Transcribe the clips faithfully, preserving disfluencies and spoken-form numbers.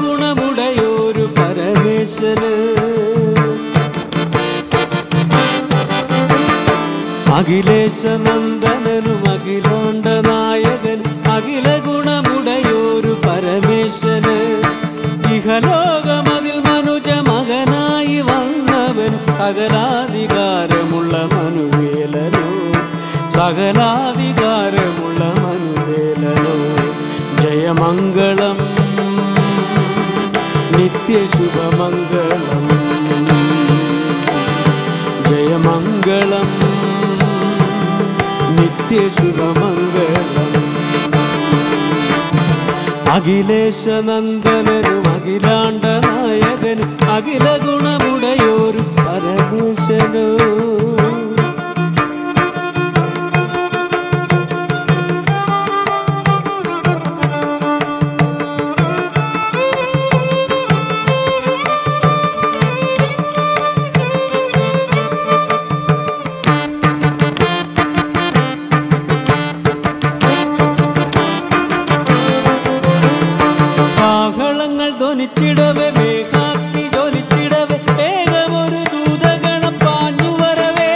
ഗുണമുടയോരു പരമേശ്വരന് അഖിലേശ നന്ദനനും അഖിലാണ്ട നായകൻ അഖില ഗുണമുടയോരു പരമേശ്വരന് ഇഹലോകമതിൽ മനുജ മകനായി വന്നവൻ സകലാധികാരമുള്ള മനുവേലനോ സകലാധികാരമുള്ള മനുവേലനോ ജയമംഗളം നിത്യശുഭമംഗളം ജയമംഗളം നിത്യശുഭമംഗളം അഖിലേശ നന്ദനനും അഖിലാണ്ട നായകനും അഖില ഗുണമുടയോരു പരമേശ്വരനോ ധ്വനിച്ചിടവേ മേഘാഗ്നി ജ്വലിച്ചിടവേ വേഗമൊരു ദൂതഗണം പാഞ്ഞു വരവേ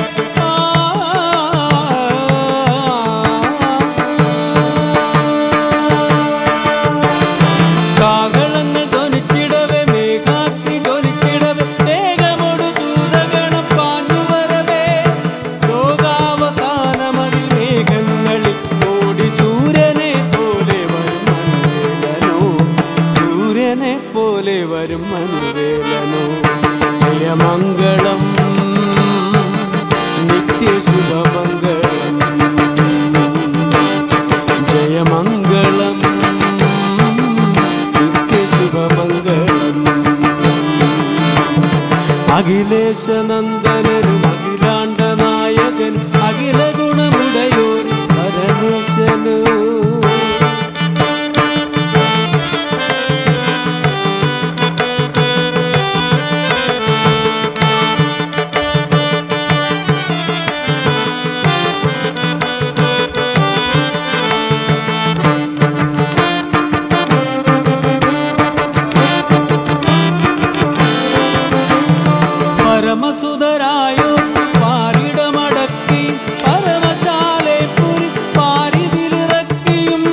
കാഹളങ്ങൾ ധ്വനിച്ചിടവേ മേഘാഗ്നി ജ്വലിച്ചിടവേ വേഗമൊരു ദൂതഗണം പാഞ്ഞു വരവേ ലോകാവസാനമതിൽ മേഘങ്ങളിൽ ഓടി സൂര്യനെ പോലെ വരും മനുവേലനോ സൂര്യനെ പോലെ വരും മനുവേലനോ ജയമംഗളം നിത്യശുഭമംഗളം ജയമംഗളം നിത്യശുഭമംഗളം അഖിലേശ നന്ദനനും അഖിലാണ്ട നായകൻ അഖില ഗുണമുടയോരു പരമേശ്വരനോ പരമസുതരായോർക്കു പാരിടമടക്കി പരമശാലെ പുരി പാരിതിലിറക്കിയും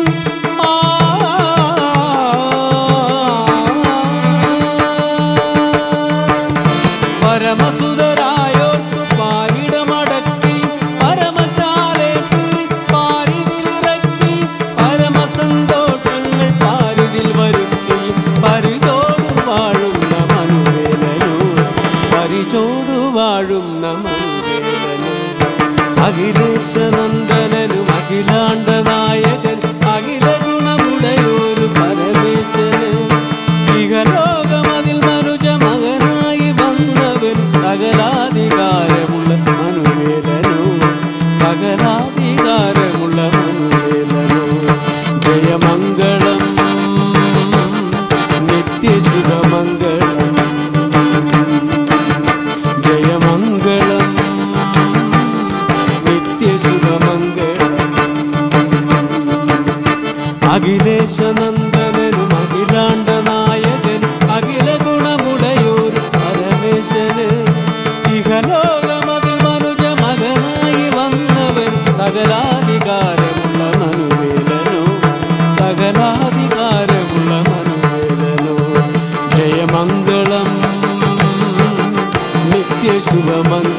പരമസുതരായോർക്കു പാരിടമടക്കി പരമശാലെ പുരി പാരിതിലിറക്കി പരമസന്തോഷങ്ങൾ പാരിതിൽ വരുത്തി പരിചോടു വാഴുന്ന മനുവേലനോ പരിചോടു വാഴുന്ന മനുവേലനോ അഖിലേശ നന്ദനനും അഖിലാണ്ട നായകൻ അഖില ഗുണമുടയോരു പരമേശ്വരൻ ഇഹലോകമതിൽ മനുജ മകനായി വന്നവൻ സകലാധികാരമുള്ള മനുവേലനോ സകലാധികാരമുള്ള മനുവേലനോ ജയമംഗളം നിത്യശുഭമംഗളം ജയമംഗളം നിത്യശുഭമംഗളം അഖിലേശ നന്ദനനും അഖിലാണ്ട നായകൻ അഖില ഗുണമുടയോരു പരമേശ്വരന് ഇഹലോകമതിൽ മനുജ മകനായി വന്നവൻ സകലാധികാരമുള്ള മനുവേലനോ സകലാധികാരമുള്ള മനുവേലനോ ജയമംഗളം നിത്യശുഭമംഗളം